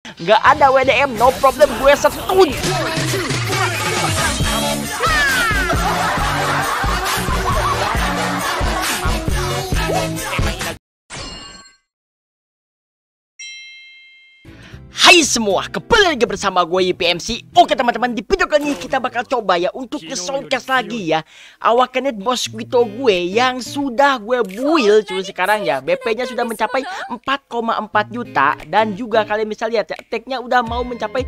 Nggak ada WDM, no problem, gue stun. Hai semua, kembali lagi bersama gue YPMC. Oke teman-teman, di video kali ini kita bakal coba ya untuk nge-soundcast lagi ya Awakenet Mosquito gue yang sudah gue build cuy sekarang ya. BP-nya sudah mencapai 4,4 juta. Dan juga kalian bisa lihat ya, tag-nya udah mau mencapai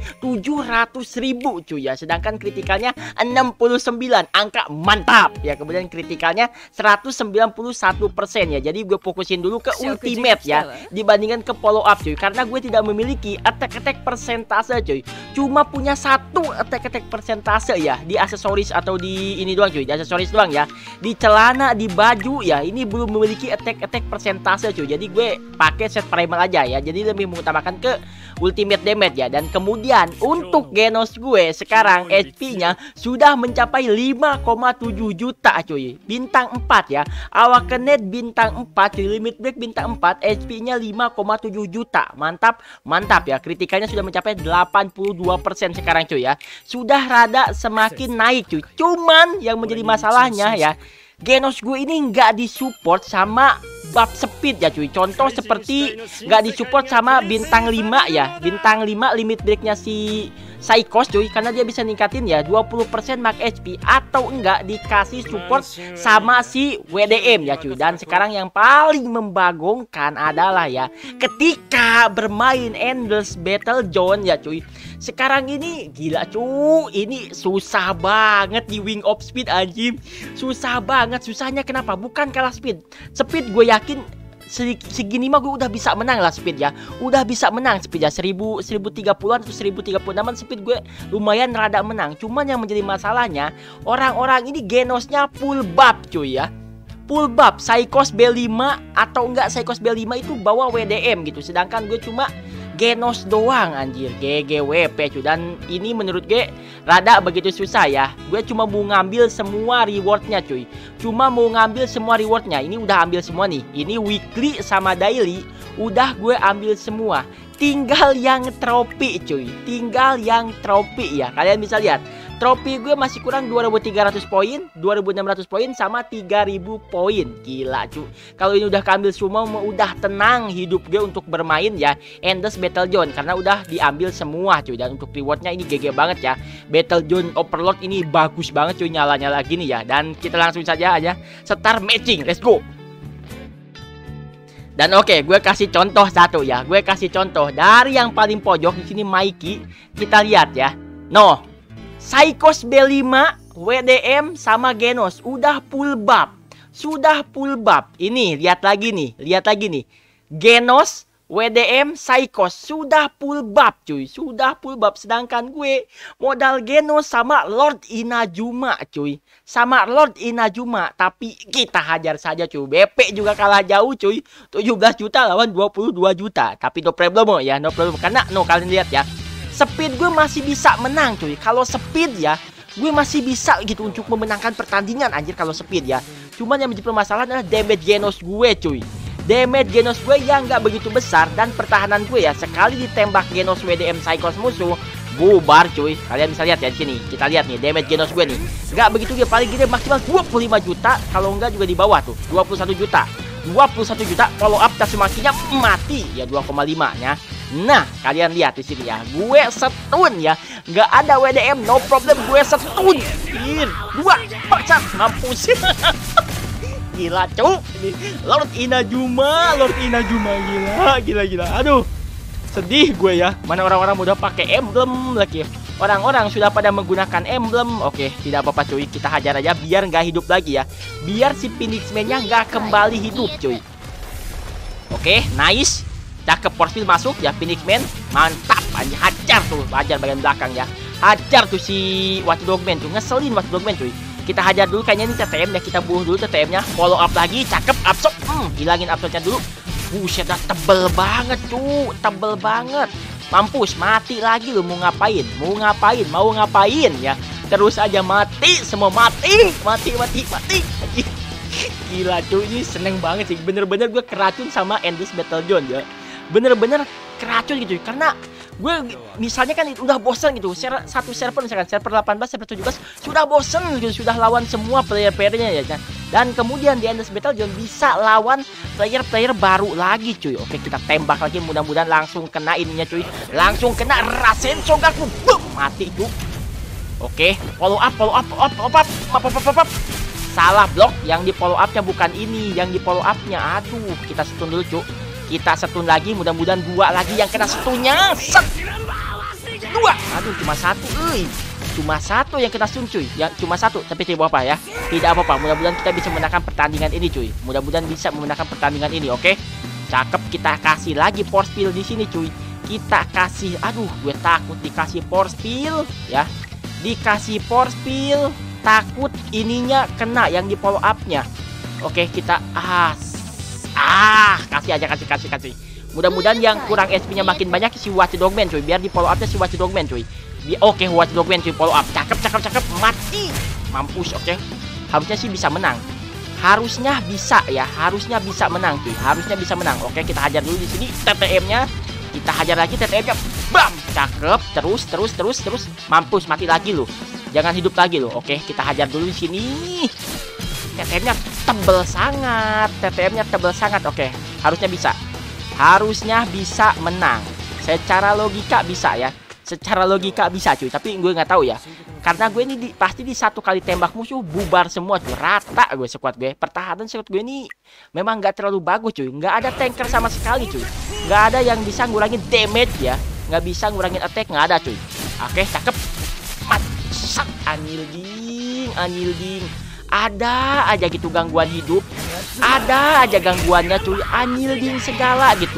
700.000 cuy ya. Sedangkan kritikalnya 69, angka mantap ya. Kemudian kritikalnya 191% ya. Jadi gue fokusin dulu ke ultimate ya, dibandingkan ke follow up cuy. Karena gue tidak memiliki attack persentase cuy, cuma punya satu attack persentase ya di aksesoris atau di ini doang cuy, di aksesoris doang ya, di celana, di baju ya. Ini belum memiliki attack persentase cuy, jadi gue pakai set primal aja ya, jadi lebih mengutamakan ke ultimate damage ya. Dan kemudian untuk Genos gue sekarang HP-nya sudah mencapai 5,7 juta cuy, bintang 4 ya, Awakenet bintang 4 cuy, limit break bintang 4, HP-nya 5,7 juta. Mantap ya, kritikalnya sudah mencapai 82% sekarang cuy ya. Sudah rada semakin naik cuy. Cuman yang menjadi masalahnya ya, Genos gue ini nggak disupport sama buff speed ya cuy. Contoh seperti nggak disupport sama bintang 5 ya. Bintang 5 limit breaknya si Psychos cuy, karena dia bisa ningkatin ya 20% max HP, atau enggak dikasih support sama si WDM ya cuy. Dan sekarang yang paling membagongkan adalah ya, ketika bermain Endless Battle Zone ya cuy, sekarang ini gila cuy, ini susah banget di Wing of Speed anjing. Susah banget. Susahnya kenapa? Bukan kalah speed. Speed gue yakin segini mah gue udah bisa menang lah speed ya. Udah bisa menang speed ya, 1030-an atau 1036-an speed gue lumayan rada menang. Cuman yang menjadi masalahnya, orang-orang ini Genosnya full buff cuy ya. Full buff, Psychos B5 atau enggak Psychos B5 itu bawa WDM gitu. Sedangkan gue cuma Genos doang anjir, GGWP cuy. Dan ini menurut gue rada begitu susah ya. Gue cuma mau ngambil semua rewardnya cuy. Cuma mau ngambil semua rewardnya. Ini udah ambil semua nih. Ini weekly sama daily udah gue ambil semua. Tinggal yang trofi cuy. Tinggal yang trofi ya. Kalian bisa lihat, trofi gue masih kurang 2300 poin, 2600 poin sama 3000 poin. Gila cuy. Kalau ini udah keambil semua, udah tenang hidup gue untuk bermain ya Endless Battle Zone, karena udah diambil semua cuy. Dan untuk rewardnya ini GG banget ya. Battle Zone Overlord ini bagus banget cuy, nyala-nyala gini ya. Dan kita langsung saja aja start matching. Let's go. Dan oke, gue kasih contoh satu ya. Gue kasih contoh dari yang paling pojok di sini, Mikey. Kita lihat ya. No, Psychos B5, WDM sama Genos udah full buff. Sudah full buff. Ini lihat lagi nih, Genos, WDM, Psychos sudah full buff cuy. Sudah full buff. Sedangkan gue modal Genos sama Lord Inazuma cuy. Sama Lord Inazuma, tapi kita hajar saja cuy. BP juga kalah jauh cuy. 17 juta lawan 22 juta. Tapi no problem ya, no problem. Karena kalian lihat ya, speed gue masih bisa menang cuy. Kalau speed ya, gue masih bisa gitu untuk memenangkan pertandingan anjir kalau speed ya. Cuman yang menjadi permasalahan adalah damage Genos gue cuy. Damage Genos gue yang nggak begitu besar. Dan pertahanan gue ya, sekali ditembak Genos WDM Psychos musuh, bubar cuy. Kalian bisa lihat ya di sini. Kita lihat nih damage Genos gue nih. Nggak begitu, dia paling gede maksimal 25 juta. Kalau enggak juga di bawah tuh 21 juta. 21 juta follow up Tatsumakinya mati ya 2,5 ya. Nah, kalian lihat di sini ya. Gue stun ya. Nggak ada WDM, no problem, gue stun. 2 pacar mampus. Gila cuy. Lord Inazuma gila. Aduh, sedih gue ya. Mana orang-orang udah pakai emblem lagi. Orang-orang sudah pada menggunakan emblem. Oke, tidak apa-apa cuy. Kita hajar aja biar nggak hidup lagi ya. Biar si Phoenix Man-nya nggak kembali hidup cuy. Oke, nice. Cakep, force masuk ya Phoenix Man. Mantap, anjir, hajar tuh. Hajar bagian belakang ya. Hajar tuh si Watchdog Man tuh. Ngeselin Watchdog Man cuy. Kita hajar dulu, kayaknya ini TTM ya. Kita bunuh dulu TTM-nya. Follow up lagi, cakep, absorb. Hilangin absorbnya dulu. Buset dah, tebel banget cuy. Tebel banget. Mampus, mati lagi lu. Mau ngapain ya. Terus aja mati, semua mati. Gila cuy, ini seneng banget sih. Bener-bener gue keracun sama Endless Battle Zone ya. Bener-bener keracun gitu. Karena gue misalnya kan udah bosan gitu. Satu server misalkan server 18, server 17 sudah bosan gitu, sudah lawan semua player-playernya ya kan. Dan kemudian di Endless Battle Zone bisa lawan player-player baru lagi cuy. Oke, kita tembak lagi, mudah-mudahan langsung kena ininya cuy. Langsung kena Rasen Shogaku. Boom, mati cuy. Oke, follow up. Salah blok, yang di follow up-nya bukan ini, yang di follow up-nya. Aduh, kita stun dulu cuy. Kita stun lagi, mudah-mudahan 2 lagi yang kena stunnya. Set. 2. Aduh, cuma 1 euy. Cuma 1 yang kena stun cuy. Ya, cuma 1, tapi tidak apa-apa ya. Tidak apa-apa. Mudah-mudahan kita bisa memenangkan pertandingan ini cuy. Mudah-mudahan bisa memenangkan pertandingan ini, oke? Cakep, kita kasih lagi force field di sini cuy. Kita kasih, aduh, gue takut dikasih force field ya. Dikasih force field, takut ininya kena yang di follow up-nya. Oke, kita kasih aja, kasih. Mudah-mudahan yang kurang SP-nya makin banyak si Watchdog Man cuy, biar di follow up-nya si Watchdog Man cuy. Oke, Watchdog Man cuy, follow up. Cakep. Mati. Mampus, oke. Harusnya sih bisa menang. Harusnya bisa ya, harusnya bisa menang cuy. Harusnya bisa menang. Oke, kita hajar dulu di sini TTM-nya. Kita hajar lagi TTM-nya. Bam, cakep. Terus. Mampus, mati lagi lu. Jangan hidup lagi lu. Oke, kita hajar dulu di sini. TTM-nya tebel sangat. Oke, harusnya bisa. Harusnya bisa menang. Secara logika bisa ya. Secara logika bisa cuy, tapi gue nggak tahu ya. Karena gue ini pasti di satu kali tembak musuh bubar semua cuy. Rata gue squad gue. Pertahanan squad gue ini memang nggak terlalu bagus cuy. Nggak ada tanker sama sekali cuy. Nggak ada yang bisa ngurangin damage ya. Nggak bisa ngurangin attack, nggak ada cuy. Oke, cakep. Masak, anilding. Ada aja gitu gangguan hidup. Ada aja gangguannya cuy. Anilding segala gitu.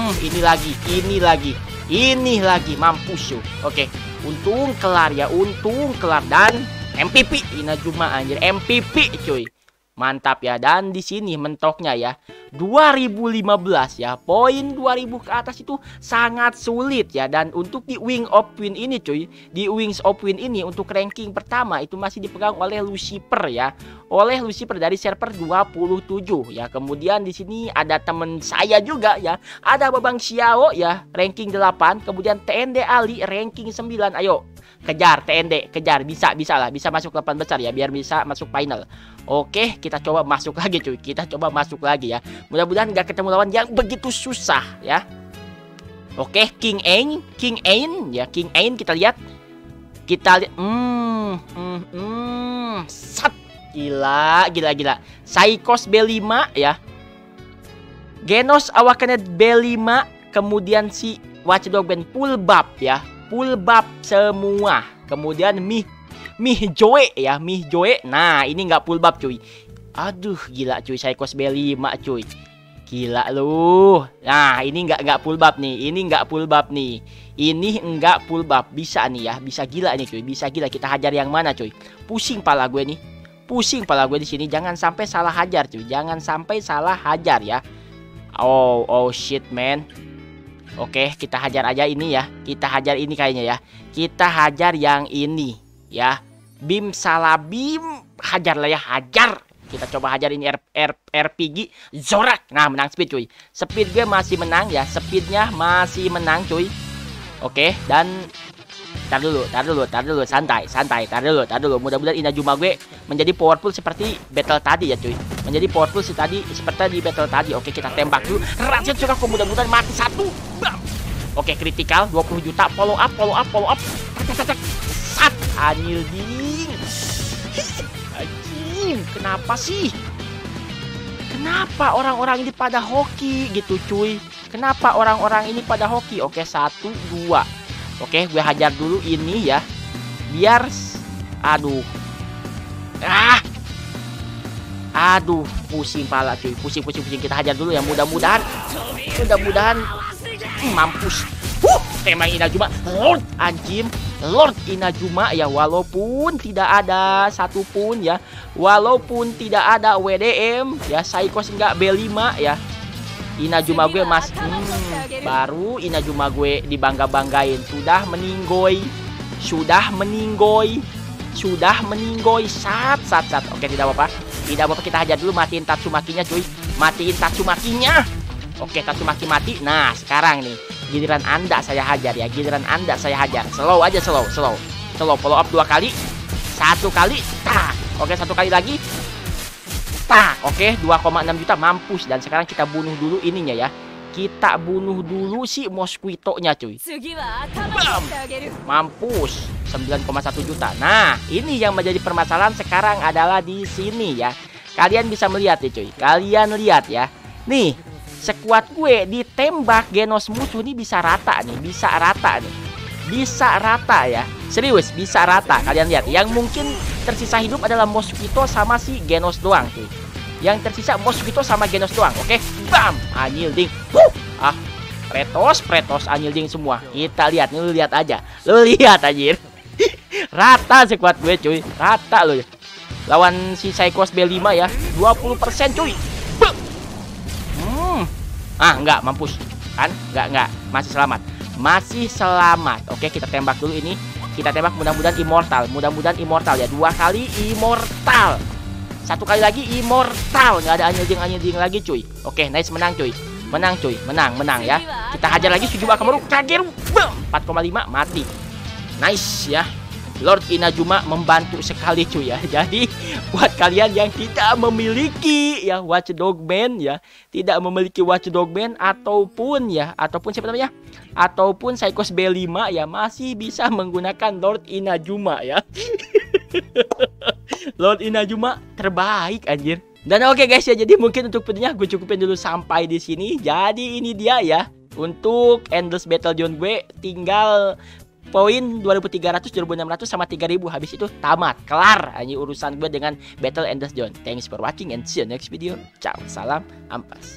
Ini lagi mampus yo. Oke, untung kelar ya, dan MVP Inazuma anjir, MVP cuy. Mantap ya. Dan di sini mentoknya ya 2015 ya. Poin 2000 ke atas itu sangat sulit ya. Dan untuk di Wing of Win ini cuy, di Wings of Win ini untuk ranking pertama itu masih dipegang oleh Lucifer ya. Oleh Lucifer dari server 27 ya. Kemudian di sini ada temen saya juga ya. Ada Babang Xiao ya, ranking 8. Kemudian TND Ali ranking 9. Ayo kejar TND, kejar, bisa lah, bisa masuk 8 besar ya, biar bisa masuk final. Oke, kita coba masuk lagi cuy. Kita coba masuk lagi ya. Mudah-mudahan nggak ketemu lawan yang begitu susah ya. Oke, King Ain ya, King Ain kita lihat. Sat. Gila. Psychos B5 ya. Genos Awakened B5, kemudian si Watchdog Man full buff ya. Full buff semua. Kemudian Mih Joe ya, Mih Joe. Nah, ini nggak full buff cuy. Aduh, gila cuy, Psychos B5 cuy. Gila lu. Nah, ini nggak full buff nih. Ini nggak full buff nih. Ini nggak full buff. Bisa nih ya, bisa gila nih cuy. Bisa gila, kita hajar yang mana cuy? Pusing pala gue nih. Pusing pala gue di sini. Jangan sampai salah hajar cuy. Jangan sampai salah hajar ya. Oh shit man. Oke, kita hajar aja ini ya. Kita hajar ini kayaknya ya. Kita hajar yang ini ya. Bim salah bim. Hajar lah ya, hajar. Kita coba hajar ini RPG Zorak. Nah, menang speed cuy. Speed gue masih menang ya. Speednya masih menang cuy. Oke, dan tar dulu, santai, tar dulu. Mudah-mudahan Inazuma gue menjadi powerful seperti battle tadi ya cuy. Menjadi powerful seperti di battle tadi. Oke, kita tembak dulu. Rancet sudah, mudah-mudahan mati 1. Bam. Oke, critical 20 juta. Follow up. Sat, anilding. Anjing, kenapa sih? Kenapa orang-orang ini pada hoki gitu cuy? Kenapa orang-orang ini pada hoki? Oke, 1, 2. Oke, gue hajar dulu ini ya. Biar aduh, pusing pala cuy. Pusing. Kita hajar dulu ya. Mudah-mudahan mampus. Tembak Inazuma. Lord Inazuma ya, walaupun tidak ada satupun ya. Walaupun tidak ada WDM ya, Psychos enggak B5 ya. Inazuma gue baru Inazuma gue dibangga-banggain. Sudah meninggoy. Sat. Oke, tidak apa-apa, kita hajar dulu. Matiin Tatsumakinya cuy. Oke, Tatsumaki mati. Nah, sekarang nih Giliran Anda saya hajar ya. Giliran Anda saya hajar. Slow aja, slow. Follow up 2 kali. 1 kali. Tak. Oke, 1 kali lagi. Tak. Oke, 2,6 juta mampus. Dan sekarang kita bunuh dulu ininya ya. Kita bunuh dulu si mosquito-nya cuy. Bam. Mampus. 9,1 juta. Nah, ini yang menjadi permasalahan sekarang adalah di sini ya. Kalian bisa melihat ya cuy. Kalian lihat ya. Nih, sekuat gue ditembak genos musuh ini bisa rata nih. Bisa rata ya. Serius, bisa rata. Kalian lihat. Yang mungkin tersisa hidup adalah mosquito sama si genos doang cuy. Yang tersisa mosquito sama genos doang. Oke, bam, anyilding. Pretos anyilding semua. Kita lihat, lu lihat aja. Lu lihat anjir. Rata sekuat gue cuy. Rata lu. Lawan si Psychos B5 ya. 20% cuy. Enggak, mampus. Kan? Enggak. Masih selamat. Oke, kita tembak dulu ini. Kita tembak, mudah-mudahan immortal ya. 2 kali immortal. 1 kali lagi immortal. Nggak ada anyilding lagi cuy. Oke, nice, menang cuy. Menang ya. Kita hajar lagi Sujuma Kamaru Kageru. 4,5 mati. Nice ya. Lord Inazuma membantu sekali cuy ya. Jadi buat kalian yang tidak memiliki ya Watchdog Man ya, tidak memiliki Watchdog Man ataupun siapa namanya? Ataupun Psychos B5 ya, masih bisa menggunakan Lord Inazuma ya. Lord Inazuma terbaik anjir. Dan oke guys ya, jadi mungkin untuk videonya gue cukupin dulu sampai di sini. Jadi ini dia ya. Untuk Endless Battle Zone gue tinggal poin 2300, 2600 sama 3000. Habis itu tamat, kelar hanya urusan gue dengan Battle Endless Zone. Thanks for watching and see you next video. Ciao, salam ampas.